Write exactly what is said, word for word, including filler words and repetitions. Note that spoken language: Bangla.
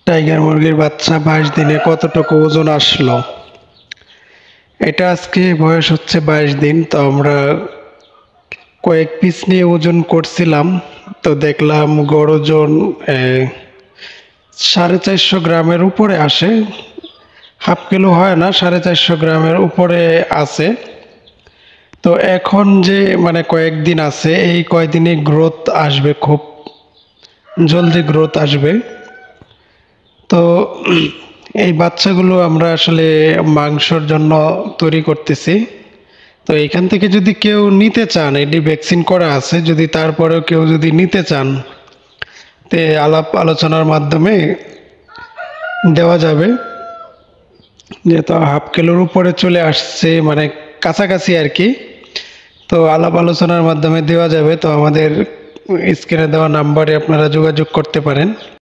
টাইগার মুরগির বাচ্চা বাইশ দিনে কতটুকু ওজন আসলো? এটা আজকে বয়স হচ্ছে বাইশ দিন। তো আমরা কয়েক পিস নিয়ে ওজন করছিলাম। তো দেখলাম গড় ওজন সাড়ে চারশো গ্রামের উপরে আসে। হাফ কিলো হয় না, সাড়ে চারশো গ্রামের উপরে আছে। তো এখন যে মানে কয়েকদিন আছে, এই কয়েকদিনে গ্রোথ আসবে, খুব জলদি গ্রোথ আসবে। তো এই বাচ্চাগুলো আমরা আসলে মাংসর জন্য তৈরি করতেছি। তো এখান থেকে যদি কেউ নিতে চান, এটি ভ্যাকসিন করা আছে, যদি তারপরেও কেউ যদি নিতে চান, তে আলাপ আলোচনার মাধ্যমে দেওয়া যাবে। যেহেতু হাফ কিলোর উপরে চলে আসছে, মানে কাছাকাছি আর কি। তো আলাপ আলোচনার মাধ্যমে দেওয়া যাবে। তো আমাদের স্ক্রিনে দেওয়া নাম্বারে আপনারা যোগাযোগ করতে পারেন।